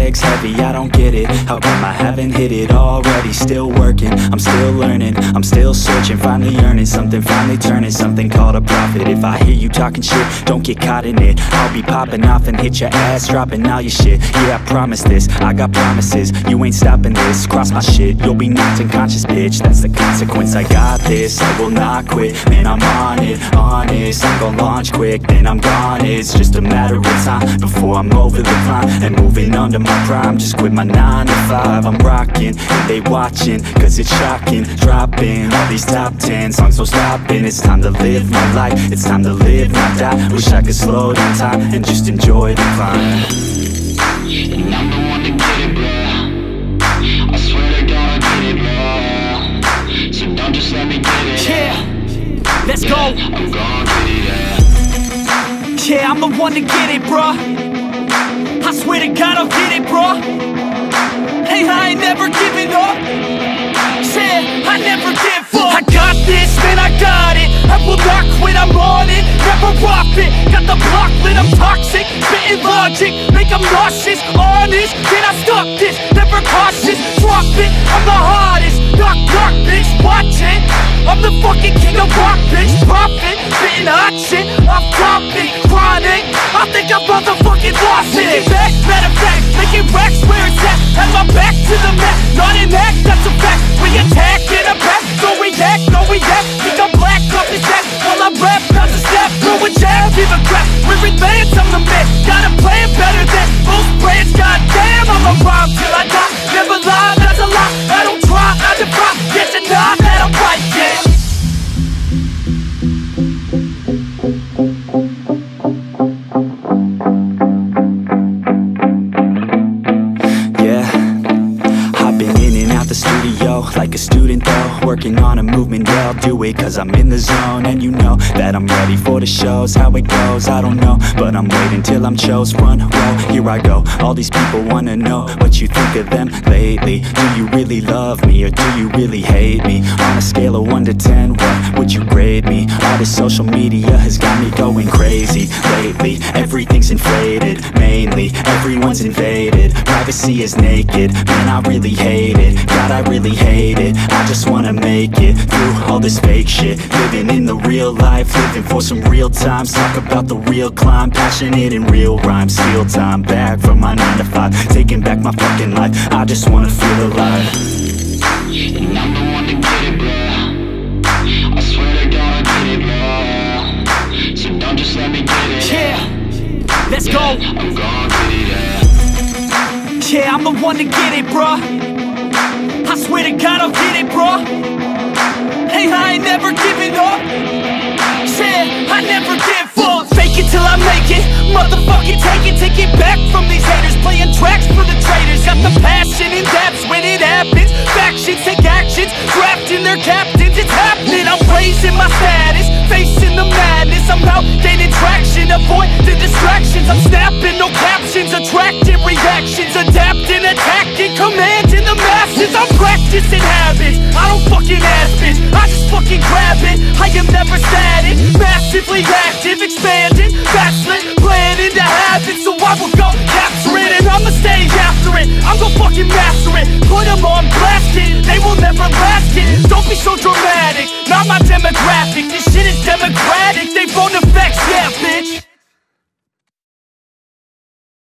legs heavy, I don't get it. How come I haven't hit it already? Still working, I'm still learning, I'm still searching, finally earning something, finally turning something called a profit. If I hear you talking shit, don't get caught in it. I'll be popping off and hit your ass, dropping all your shit. Yeah, I promise this, I got promises, you ain't stopping this. Cross my shit, you'll be knocked unconscious, bitch. That's the consequence, I got this, I will not quit. Man, I'm on it, honest, I'm gon' launch quick, then I'm gone. It's just a matter of time before I'm over the climb and moving under my prime. Just quit my 9 to 5, I'm rocking, and they watching, cause it's shocking. Dropping all these top 10 songs, so stopping. It's time to live my life, it's time to live, not die. Wish I could slow down time and just enjoy the climb. And I'm the one to get it, bro. I swear to God I get it, bro. So don't just let me get it. Yeah, let's go. I'm gon' get it, yeah, I'm the one to get it, bro. I swear to God I'll get it, bro. Hey, I ain't never giving up. Yeah, I never give up. I got this, man, I got it. I will not quit, I'm on it. Never off it. Got the block lit, I'm toxic. Spitting logic, make them nauseous. Honest, can I stop this? Never cautious, drop it. I'm the hardest. Knock, knock, bitch, watch it. I'm the fucking king of rock, bitch. Profit, spitting hot shit. Off topic, chronic. I think I'm motherfucking lost it. Back, matter of fact, making racks where it's at. Have my back to the mat, not an act, that's a fact. We attack in a pack, don't react, no react. Think I'm black off his back while I rap, not a step. Throw a jab, give a crap. We're advanced, I'm the man. Gotta play it better than most brands. Goddamn, I'm a rhyme till I die. Never lie, that's a lie. I don't try, I defy. Yes and nah, that I'm right, yeah. The studio, like a student though, working on a movement, yeah, I'll do it cause I'm in the zone. And you know that I'm ready for the shows. How it goes, I don't know, but I'm waiting till I'm chose. Front row, here I go. All these people wanna know what you think of them lately. Do you really love me or do you really hate me? On a scale of 1 to 10, what would you grade me? All this social media has got me going crazy lately. Everything's inflated, mainly everyone's invaded. Privacy is naked, man, I really hate it. God, I really hate it. I just wanna make it through all this fake shit. Living in the real life, living for some real times. Talk about the real climb, passionate in real rhymes. Steal time back from my 9 to 5, taking back my fucking life. I just wanna feel alive. And I'm the one to get it, bro. I swear to God I get it, bro. So don't just let me get it. Yeah, let's go. I'm gon' get it, yeah, I'm the one to get it, bro. I swear to God I'll get it, bro. Hey, I ain't never giving up. Yeah, I never give up. Fake it till I make it. Motherfucking take it back from these haters. Playing tracks for the traitors. Got the passion in depths when it happens. Factions take actions, drafting their captains. It's happening, I'm raising my status, facing the madness. I'm out gaining traction, avoid the distractions. I'm snapping, no captions, attracting reactions. Adapting, attacking, commanding the masses. I'm practicing habits, I don't fucking ask bitch, I just fucking grab it. I am never static, massively active, expanding, backslid, planning to have it. So I will go capture it, and I'ma stay after it. I'm gon' fucking master it, put them on blast it. They will never last it, don't be so dramatic. Not my demographic, this shit is democratic. They phone effects, yeah,